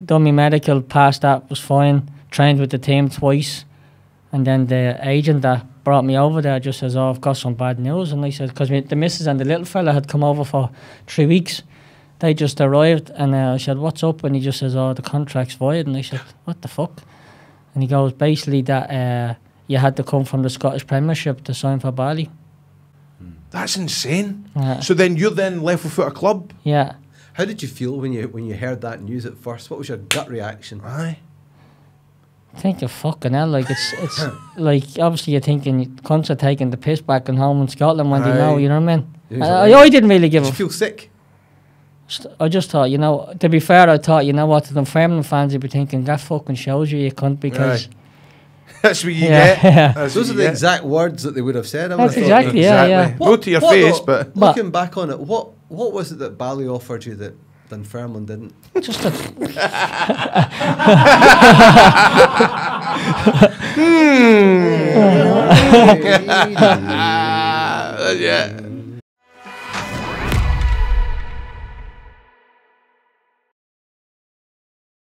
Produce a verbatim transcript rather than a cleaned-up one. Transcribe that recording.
done my medical, passed that, was fine. Trained with the team twice. And then the agent that brought me over there just says, oh, I've got some bad news. And I said, because the missus and the little fella had come over for three weeks. They just arrived, and uh, I said, what's up? And he just says, oh, the contract's void. And I said, what the fuck? And he goes, basically that uh, you had to come from the Scottish Premiership to sign for Bali. That's insane. Yeah. So then you're then left without a club? Yeah. How did you feel when you when you heard that news at first? What was your gut reaction? Aye. I think you're fucking hell. Like, it's, it's like, obviously you're thinking, cunts are taking the piss back in home in Scotland when Aye. they know, you know what I mean? Yeah, I, I, I didn't really give did a you feel sick? I just thought, you know, to be fair, I thought, you know what, to the Birmingham fans, you'd be thinking, that fucking shows you you cunt, because... Right. That's what you Yeah, get. yeah. That's Those what are you the get. exact words that they would have said. I That's would have thought. exactly, yeah, yeah. Exactly. Go to your what face, though, but... Looking back on it, what what was it that Bali offered you that Dunfermline didn't? Just a... yeah.